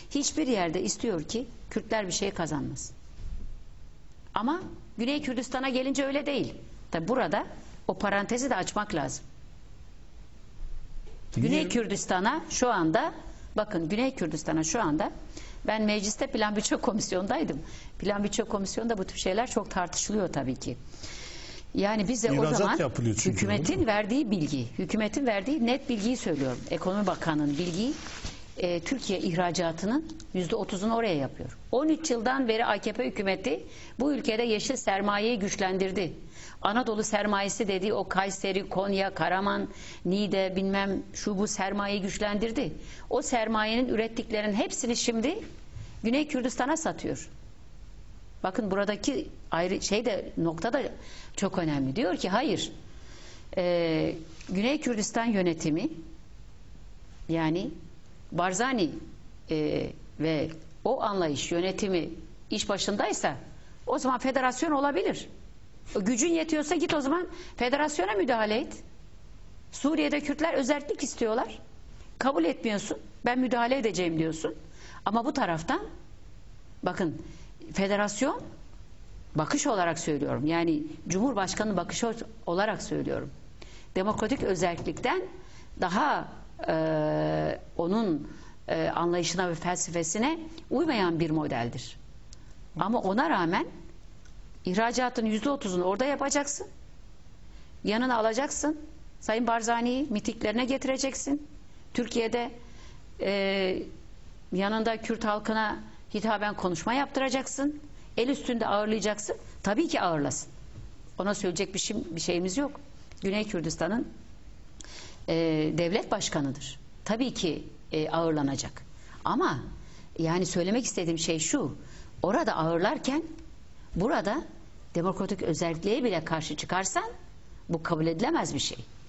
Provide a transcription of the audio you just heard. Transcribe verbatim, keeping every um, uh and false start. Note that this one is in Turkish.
hiçbir yerde istiyor ki Kürtler bir şey kazanmasın. Ama Güney Kürdistan'a gelince öyle değil. Tabi burada o parantezi de açmak lazım. Güney Kürdistan'a şu anda, bakın Güney Kürdistan'a şu anda, ben mecliste plan bütçe komisyondaydım. Plan bütçe komisyonunda bu tür şeyler çok tartışılıyor tabii ki. Yani bize o zaman hükümetin verdiği bilgi, hükümetin verdiği net bilgiyi söylüyorum. Ekonomi Bakanı'nın bilgiyi, e, Türkiye ihracatının yüzde otuzunu oraya yapıyor. on üç yıldan beri A K P hükümeti bu ülkede yeşil sermayeyi güçlendirdi. Anadolu sermayesi dediği o Kayseri, Konya, Karaman, Niğde bilmem şu bu sermayeyi güçlendirdi. O sermayenin ürettiklerinin hepsini şimdi Güney Kürdistan'a satıyor. Bakın buradaki ayrı şey de nokta da çok önemli. Diyor ki hayır, e, Güney Kürdistan yönetimi, yani Barzani e, ve o anlayış yönetimi iş başındaysa o zaman federasyon olabilir. Gücün yetiyorsa git o zaman federasyona müdahale et. Suriye'de Kürtler özellik istiyorlar. Kabul etmiyorsun. Ben müdahale edeceğim diyorsun. Ama bu taraftan bakın, federasyon bakış olarak söylüyorum. Yani Cumhurbaşkanı bakışı olarak söylüyorum. Demokratik özellikten daha e, onun e, anlayışına ve felsefesine uymayan bir modeldir. Ama ona rağmen ihracatın yüzde otuzunu orada yapacaksın. Yanına alacaksın. Sayın Barzani'yi mitiklerine getireceksin. Türkiye'de e, yanında Kürt halkına hitaben konuşma yaptıracaksın. El üstünde ağırlayacaksın. Tabii ki ağırlasın. Ona söyleyecek bir, şey, bir şeyimiz yok. Güney Kürdistan'ın e, devlet başkanıdır. Tabii ki e, ağırlanacak. Ama yani söylemek istediğim şey şu. Orada ağırlarken burada demokratik özelliğe bile karşı çıkarsan bu kabul edilemez bir şey.